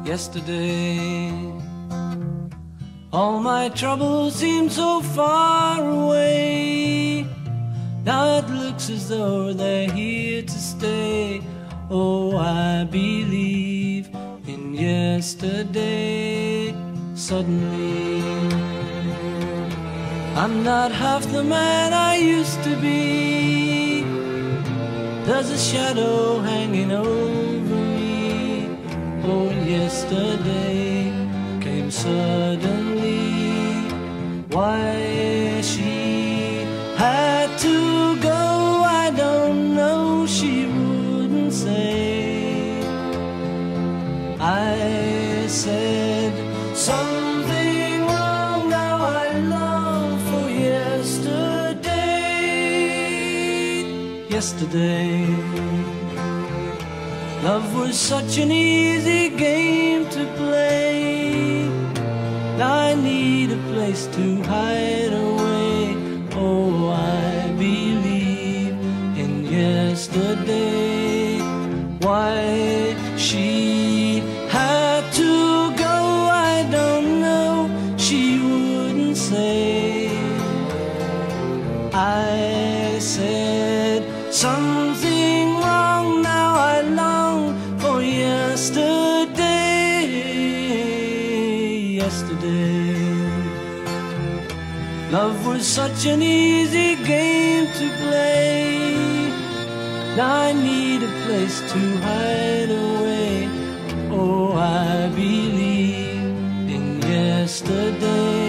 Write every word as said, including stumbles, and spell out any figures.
yesterday. All my troubles seem so far away. Now it looks as though they're here to stay. Oh, I believe in yesterday. Suddenly, I'm not half the man I used to be. There's a shadow hanging over me. Oh, yesterday came suddenly. Why she had to go, I don't know, she wouldn't say. I said something wrong, now I long for yesterday. Yesterday, love was such an easy game to play. Now I need a place to hide away. Oh, I believe in yesterday. Why she had to go, I don't know, she wouldn't say. I said something wrong, now I long for yesterday. Yesterday, love was such an easy game to play. Now I need a place to hide away. Oh, I believe in yesterday.